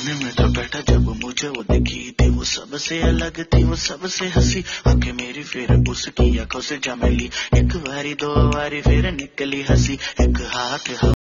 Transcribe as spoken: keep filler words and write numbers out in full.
कोने में था बैठा जब मुझे वो दिखी थी, वो सबसे अलग थी, वो सबसे हंसी। आंखें मेरी फिर उसकी आंखों से जा मिली, एक बारी दो बारी फिर निकली हंसी, एक हाथ